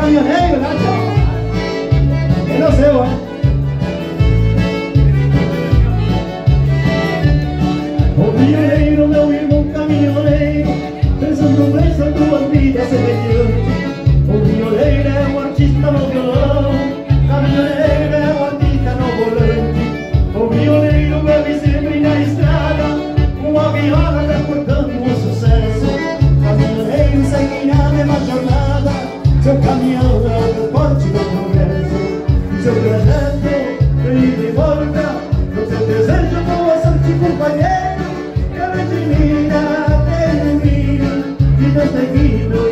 caminhoneiro, Nacho. Ele é o seu, hein? O pioneiro, meu irmão caminhoneiro, pensando bem, sua tua vida semelhante. O pioneiro é um artista no violão, caminhoneiro é um artista no volante. O pioneiro bebe sempre na estrada, uma viola transportando o sucesso. Caminhoneiro segue na mesma jornada, seu caminhão é o transporte do progresso. Seu trajeto, ida e volta, no seu desejo boa sorte, companheiro. Que ela te mira, te ilumina, e Deus te guia.